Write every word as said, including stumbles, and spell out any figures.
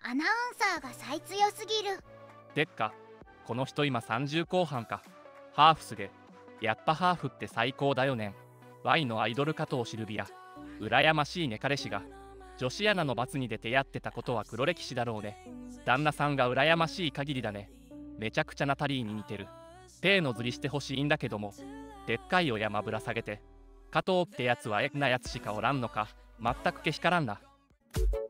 アナウンサーが最強すぎる。 でっか、この人今さんじゅう後半か。ハーフすげ。やっぱハーフって最高だよねん。ワイ のアイドル加藤シルビア。羨ましいね彼氏が。女子アナの罰に出てやってたことは黒歴史だろうね。旦那さんが羨ましい限りだね。めちゃくちゃナタリーに似てる。手のずりしてほしいんだけども。でっかいお山ぶら下げて。加藤ってやつはエッなやつしかおらんのか。全くけしからんな。